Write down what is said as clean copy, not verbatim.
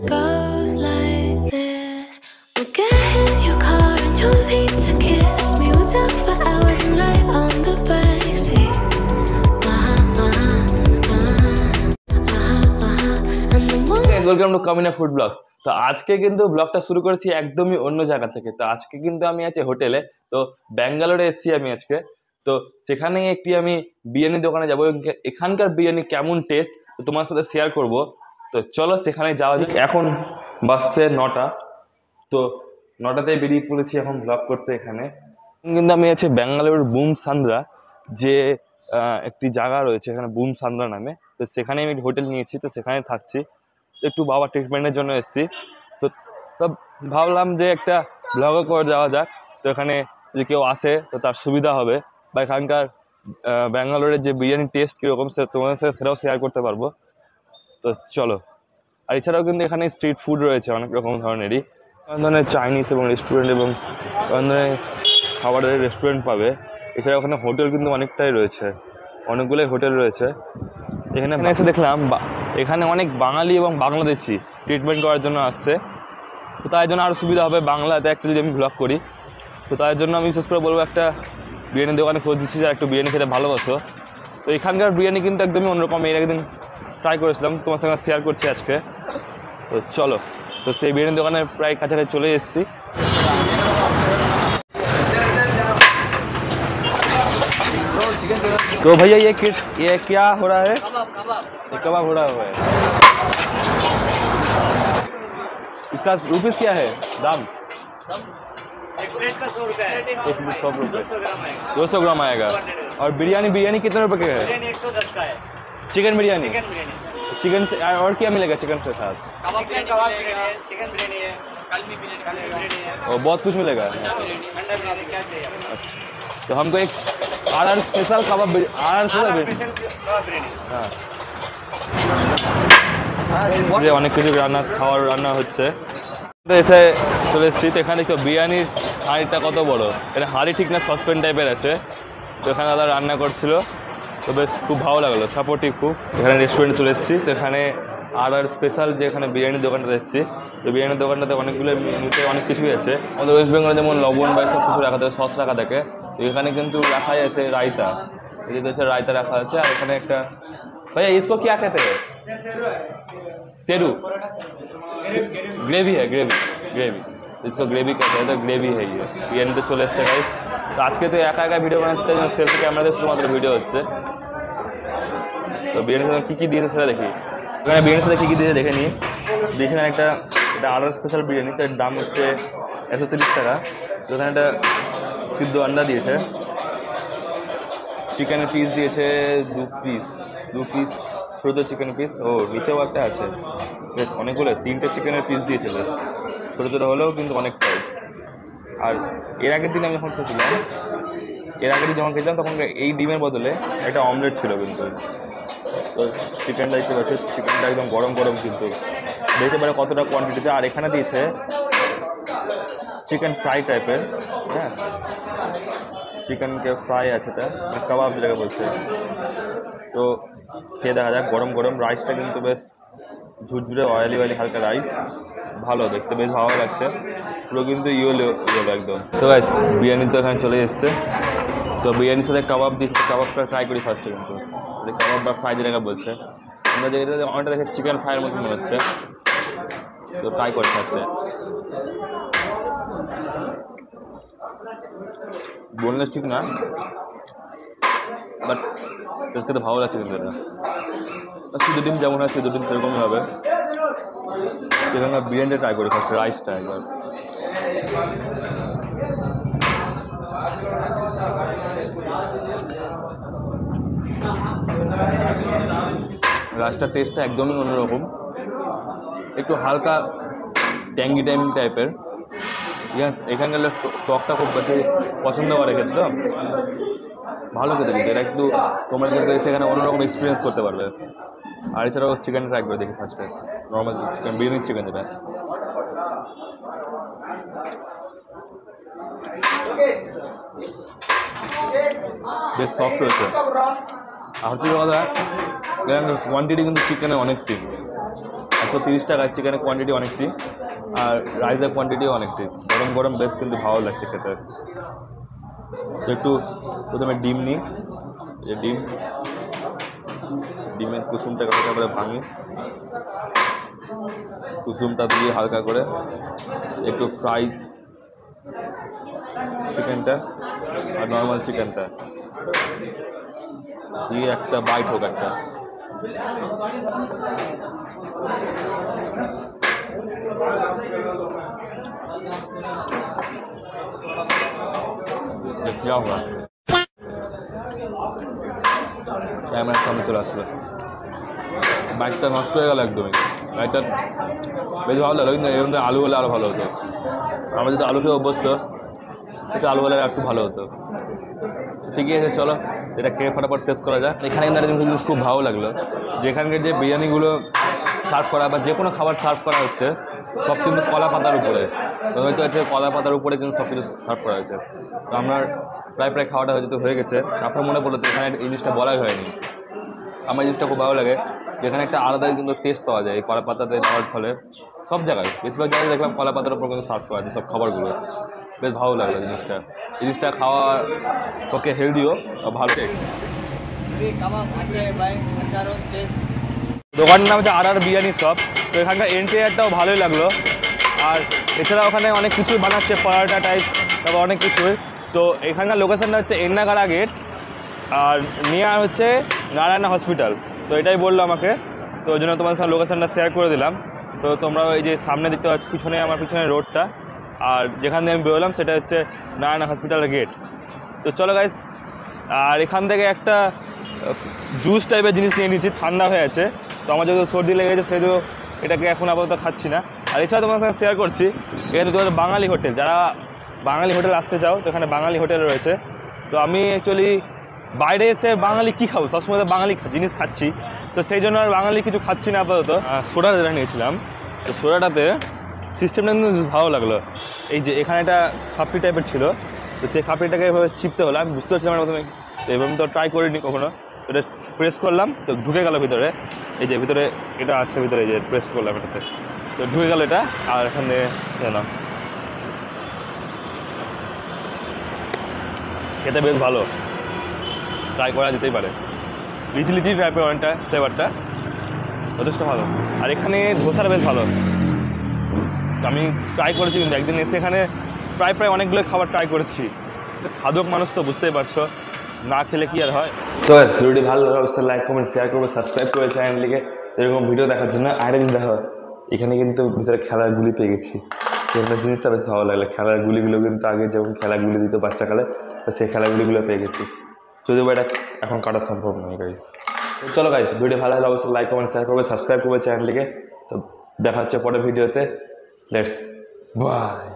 goes like this. We'll get in your car and you'll need to kiss me. We'll talk for hours and lie on the backseat. Welcome to কামিনা food blogs. তো আজকে কিন্তু ব্লগটা শুরু করেছি একদমই অন্য জায়গা থেকে। তো আজকে কিন্তু আমি আছি হোটেলে। তো ব্যাঙ্গালোরে এসেছি আমি আজকে। তো সেখানে একটি আমি বিরিয়ানি দোকানে যাবো। এখানকার বিরিয়ানি কেমন টেস্ট তো তোমার সাথে শেয়ার করব। তো চলো সেখানে যাওয়া যাক। এখন বাজছে 9টা। তো 9টাতেই বেরিয়ে পড়েছি এখন ব্লগ করতে। এখানে কিন্তু আমি আছি ব্যাঙ্গালোর বুম সান্দ্রা, যে একটি জায়গা রয়েছে এখানে বুম সান্দ্রা নামে। তো সেখানে আমি হোটেল নিয়েছি, তো সেখানে থাকছি। তো একটু বাবা ট্রিটমেন্টের জন্য এসেছি। তো ভাবলাম যে একটা ব্লগও করে যাওয়া যাক। তো এখানে যদি কেউ আসে তো তার সুবিধা হবে, বা এখানকার ব্যাঙ্গালোরের যে বিরিয়ানির টেস্ট কীরকম তোমাদের সাথে সেটাও শেয়ার করতে পারবো। তো চলো। আর এছাড়াও কিন্তু এখানে স্ট্রিট ফুড রয়েছে অনেক রকম ধরনেরই, অনেক ধরনের চাইনিজ এবং রেস্টুরেন্ট এবং অনেক ধরনের খাবারের রেস্টুরেন্ট পাবে। এছাড়া ওখানে হোটেল কিন্তু অনেকটাই রয়েছে, অনেকগুলোই হোটেল রয়েছে। এখানে এসে দেখলাম এখানে অনেক বাঙালি এবং বাংলাদেশি ট্রিটমেন্ট করার জন্য আসছে। তো তার জন্য আরও সুবিধা হবে বাংলাতে একটা যদি আমি ব্লগ করি। তো তার জন্য আমি বিশেষ করে বলবো একটা বিরিয়ানির দোকানে খোঁজ দিচ্ছি যারা একটু বিরিয়ানি খেতে ভালোবাসো। তো এখানকার বিরিয়ানি কিন্তু একদমই অন্যরকম। এর একদিন ট্রাই করেছিলাম, তোমার সঙ্গে শেয়ার করছি আজকে। তো চলো। তো সেই বিরিয়ানির দোকানের প্রায় কাছাকাছি চলে এসেছি। तो भैया ये क्या हो रहा है? कबाब हो रहा है। इसका रुपीस क्या है दाम? एक प्लेट का 100 रुपये है। 100 रुपये 200 ग्राम आएगा। और बिरयानी कितने रुपए का है? बिरयानी 110 का है। चिकन बिरयानी चिकन से और क्या मिलेगा चिकन के साथ? कबाब बिरयानी, चिकन बिरयानी है, कलमी बिरयानी है, और बहुत कुछ मिलेगा। अंडा बिरयानी क्या चाहिए? तो हमको एक आर स्पेशल कबाब बिरयानी। हाँ, অনেক কিছু খাওয়ার রান্না হচ্ছে। তো এসে চলে এসেছি। তো এখানে দেখো বিরিয়ানির হাঁড়িটা কত বড়। এটা হাঁড়ি ঠিক না, সসপ্যান টাইপের আছে। তো এখানে দাদা রান্না করছিল, তো বেশ খুব ভালো লাগলো, সাপোর্টিভ খুব। এখানে রেস্টুরেন্টে চলে এসেছি। তো এখানে আর স্পেশাল যে এখানে বিরিয়ানির দোকানটাতে এসেছি। তো বিরিয়ানির দোকানটাতে অনেকগুলো মেনুতে অনেক কিছুই আছে। আমাদের ওয়েস্ট বেঙ্গলে যেমন লবণ বা সব কিছু রাখা থাকে, সস রাখা থাকে। তো এখানে কিন্তু রাখাই আছে রায়তা। এদিকে হচ্ছে রায়তা রাখা আছে। আর এখানে একটা भैया इसको क्या कहते हैं? सेरू ग्रेवी है। ग्रेवी इसको ग्रेवी कहते हैं। तो ग्रेवी है ये बिरियानी। तो चले एसছে गाइस। তো আজকে তো একা একা ভিডিও বানাতে সেলফি ক্যামেরাতে শুধুমাত্র ভিডিও হচ্ছে। তো বিরিয়ানির সাথে কী কী দিয়েছে সেটা দেখি। এখানে বিরিয়ানির সাথে কী কী দিয়েছে দেখে নিই। দেখি না এটা আরও স্পেশাল বিরিয়ানি। তো এর দাম হচ্ছে 130 টাকা। তো এখানে একটা সিদ্ধ আন্ডা দিয়েছে, চিকেনের পিস দিয়েছে 2 পিস ছোটো চিকেন পিস। ও নিচেও একটা আছে, বেশ অনেকগুলো 3টে চিকেনের পিস দিয়েছে। বেশ ছোটো ছোটো হলেও কিন্তু অনেকটাই। আর এর আগের দিন আমি যখন খেয়েছিলাম তখন এই ডিমের বদলে একটা অমলেট ছিল কিন্তু। তো চিকেনটা দেখতে পাচ্ছে, চিকেনটা একদম গরম কিন্তু দেখতে পারে কতটা কোয়ান্টিটিতে। আর এখানে দিয়েছে চিকেন ফ্রাই টাইপের। হ্যাঁ, চিকেনকে ফ্রাই আছে, এটা কাবাব যেটাকে বলছে। তো খেয়ে দেখা যাক। গরম রাইসটা কিন্তু বেশ ঝুরঝুরে অয়েলি হালকা রাইস, ভালো দেখতে, বেশ ভালো লাগছে। পুরো কিন্তু ইয়েলো একদম। তো গাইস বিরিয়ানি তো এখানে চলে এসছে। তো বিরিয়ানির সাথে কাবাব দিয়েছে। কাবাবটা ট্রাই করি ফার্স্টে। কিন্তু কাবাব বা ফ্রাই যেটাকে বলছে, আমরা যেটা অনেকটা দেখে চিকেন ফ্রাইয়ের মতো মনে হচ্ছে। তো ট্রাই করি ফার্স্টে। বোনলেস ঠিক না, বাট টেস্ট খেতে ভালো লাগছে কিন্তু। এটা শুধু ডিম যেমন হয় শুধু ডিম সেরকমই হবে। এখানে বিরিয়ানিটা ট্রাই করি ফার্স্ট, রাইসটা একবার। রাইসটার টেস্টটা একদমই অন্যরকম, একটু হালকা ট্যাঙ্গি টাইপের। এখানকার টকটা খুব বেশি পছন্দ করে খেতে, তো ভালো খেতে। কিন্তু এটা একটু তোমরা কিন্তু সেখানে অন্যরকম এক্সপিরিয়েন্স করতে পারবে। আর এছাড়াও চিকেন ট্রাই করে দেখি ফার্স্টে, নর্মাল চিকেন, বিরিয়ানির চিকেন যেটা। বেশ সফট রয়েছে। আর হচ্ছে কথা, কোয়ান্টিটি কিন্তু চিকেনে অনেক ঠিক। 130 টাকা। চিকেনের কোয়ান্টিটি অনেকটি, আর রাইসের কোয়ান্টিটিও অনেকটি। গরম গরম বেশ কিন্তু ভালো লাগছে খেতে। তো একটু প্রথমে ডিম নিই, যে ডিমের কুসুমটাকে হালকা করে ভাঙি, কুসুমটা দিয়ে হালকা করে একটু ফ্রাই চিকেনটা আর নর্মাল চিকেনটা দিয়ে একটা বাইট হোক একটা। ক্যামেরার সামনে চলে আসলো, বাইকটা নষ্ট হয়ে গেল একদমই। বাইকটা বেশ ভালো লাগলো, কিন্তু এর মধ্যে আলু হলে আরও ভালো হতো। আমরা যদি আলু খেয়ে অভ্যস্ত, সেটা আলু হলে একটু ভালো হতো। ঠিকই আছে, চলো এটা খেয়ে ফটাফট শেষ করা যায়। এখানে কিন্তু একটা জিনিস খুব ভালো লাগলো, যেখানকার যে বিরিয়ানিগুলো সার্ভ করা বা যে কোনো খাবার সার্ভ করা হচ্ছে সব কিন্তু কলা পাতার উপরে। হয়তো আছে কলা পাতার উপরে কিন্তু সব কিছু সার্ভ করা হয়েছে। তো আমার প্রায় খাওয়াটা হয়তো হয়ে গেছে। আপনার মনে পড়লো তো এখানে এই জিনিসটা বলাই হয়নি। আমার জিনিসটা খুব ভালো লাগে, যেখানে একটা আলাদা কিন্তু টেস্ট পাওয়া যায় এই কলা পাতাতে দেওয়ার ফলে। সব জায়গায় বেশিরভাগ জায়গায় দেখলাম কলা পাতার উপর কিন্তু সার্ভ করা যায় সব খাবারগুলো। বেশ ভালো লাগলো জিনিসটা খাওয়ার পক্ষে হেলদিও ভালো টেস্ট। দোকানটার নাম হচ্ছে আর বিরিয়ানি শপ। তো এখানকার এন্ট্রিয়ারটাও ভালোই লাগলো। আর এছাড়া ওখানে অনেক কিছু বানাচ্ছে, পরোটা টাইপ, তারপর অনেক কিছুই। তো এখানকার লোকেশনটা হচ্ছে এন্নাগাড়া গেট, আর নিয়ার হচ্ছে নারায়ণা হসপিটাল। তো এটাই বললো আমাকে, তো ওই জন্য তোমার সাথে লোকেশনটা শেয়ার করে দিলাম। তো তোমরা এই যে সামনে দেখতে পাচ্ছ পিছনে, আমার পিছনে রোডটা, আর যেখান থেকে আমি বেরোলাম সেটা হচ্ছে নারায়ণা হসপিটালের গেট। তো চলো গাইস, আর এখান থেকে একটা জুস টাইপের জিনিস নিয়ে নিচ্ছি, ঠান্ডা হয়ে আছে। তো আমার যেহেতু সর্দি লেগেছে সেহেতু এটাকে এখন আপাতত খাচ্ছি না। আর এছাড়া তোমার সঙ্গে শেয়ার করছি, এখানে তোমাদের বাঙালি হোটেল, যারা বাঙালি হোটেল আসতে চাও তো এখানে বাঙালি হোটেল রয়েছে। তো আমি অ্যাকচুয়ালি বাইরে এসে বাঙালি কী খাবো, সবসময় তো বাঙালি জিনিস খাচ্ছি, তো সেই জন্য আর বাঙালি কিছু খাচ্ছি না আপাতত। সোডা যেটা নিয়েছিলাম, তো সোডাটাতে সিস্টেমটা কিন্তু ভালো লাগলো। এই যে এখানে একটা খাপড়ি টাইপের ছিল, তো সেই খাপড়িটাকে এভাবে চিপতে হলো। আমি বুঝতে পারছিলাম না প্রথমে, তো এভাবে তো ট্রাই করিনি কখনো। এটা প্রেস করলাম তো ঢুকে গেল ভিতরে। এই যে ভিতরে এটা আছে, ভিতরে এই যে প্রেস করলাম এটাতে, তো ঢুকে গেল এটা। আর এখানে না, খেতে বেশ ভালো, ট্রাই করা যেতেই পারে। লিচি টাইপের অনেকটা ফ্লেভারটা যথেষ্ট ভালো। আর এখানে ধোসাটা বেশ ভালো, আমি ট্রাই করেছি। কিন্তু একদিন এসে এখানে প্রায় অনেকগুলো খাবার ট্রাই করেছি। খাদক মানুষ তো বুঝতেই পারছো, না খেলে কি আর হয়। তো ভিডিওটি ভালো লাগে অবশ্যই লাইক কমেন্ট শেয়ার করবে, সাবস্ক্রাইব করে চ্যানেলটিকে এরকম ভিডিও দেখার জন্য। আরেকটা জিনিস দেখো, এখানে কিন্তু ভিতরে খেলার গুলি পেয়ে গেছি। সেটা জিনিসটা বেশ ভালো লাগলো। খেলার গুলিগুলো কিন্তু আগে যেমন খেলাগুলি দিত বাচ্চাকালে, তো সেই খেলাগুলিগুলো পেয়ে গেছি। যদিও এটা এখন কাটা সম্ভব নয় গাইস। তো চলো গাইস, ভিডিও ভালো লাগলে অবশ্যই লাইক কমেন্ট শেয়ার করবে, সাবস্ক্রাইব করবে চ্যানেলটিকে। তো দেখা হচ্ছে পরের ভিডিওতে। Let's by.